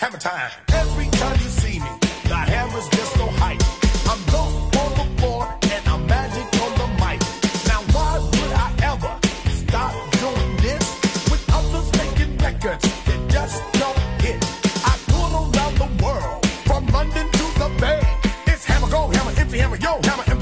Hammer time. Every time you see me, the hammer's just so hype.